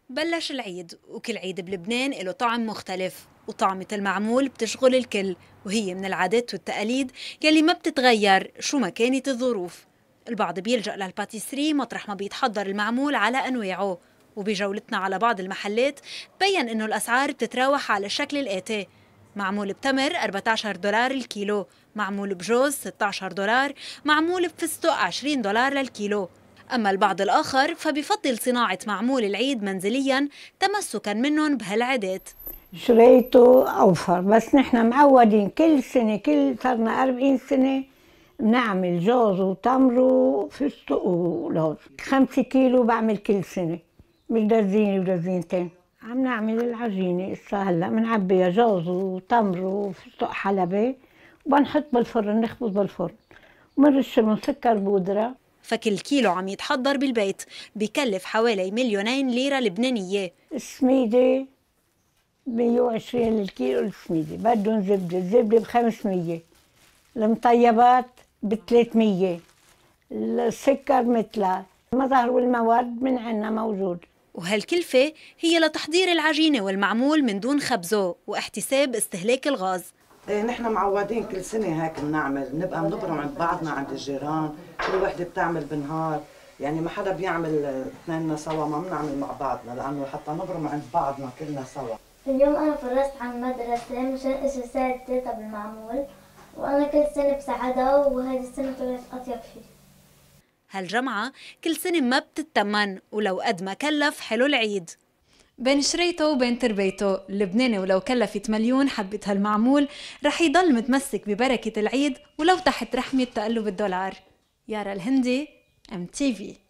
بلش العيد وكل عيد بلبنان له طعم مختلف، وطعمة المعمول بتشغل الكل، وهي من العادات والتقاليد يلي ما بتتغير شو ما كانت الظروف. البعض بيلجأ للباتيسري مطرح ما بيتحضر المعمول على أنواعه، وبجولتنا على بعض المحلات بين إنه الأسعار بتتراوح على الشكل الآتي: معمول بتمر 14 دولار الكيلو، معمول بجوز 16 دولار، معمول بفستق 20 دولار للكيلو. أما البعض الآخر فبيفضل صناعة معمول العيد منزلياً تمسكاً منهم بهالعادات. شريته أوفر، بس نحن معودين كل سنة، صرنا 40 سنة بنعمل جوز وتمر وفستق ولوز. 5 كيلو بعمل كل سنة، مش دزينة ودزينتين. عم نعمل العجينة هلا بنعبيها جوز وتمر وفستق حلبي، وبنحط بالفرن نخبز بالفرن، وبنرش لهم سكر بودرة. فكل كيلو عم يتحضر بالبيت بيكلف حوالي 2,000,000 ليرة لبنانية. السميدة 120 للكيلو، السميدة بدهم زبدة، الزبدة ب500، المطيبات ب300، السكر مثلها، المظهر والمواد من عنا موجود. وهالكلفة هي لتحضير العجينة والمعمول من دون خبزه واحتساب استهلاك الغاز. نحن معودين كل سنة هيك بنبقى بنبرم عند بعضنا عند الجيران، كل وحدة بتعمل بنهار، يعني ما حدا بيعمل اثنيننا سوا، ما بنعمل مع بعضنا لأنه حتى نبرم عند بعضنا كلنا سوا. اليوم أنا فرجت عن المدرسة مشان إجي ساعد تيتا بالمعمول، وأنا كل سنة بساعدها وهذه السنة طلعت أطيب شيء. هالجمعة كل سنة ما بتتمن، ولو قد ما كلف حلو العيد. بين شريته وبين تربيته، اللبناني ولو كلفت مليون حبة هالمعمول رح يضل متمسك ببركة العيد ولو تحت رحمة تقلب الدولار. يارا الهندي، MTV.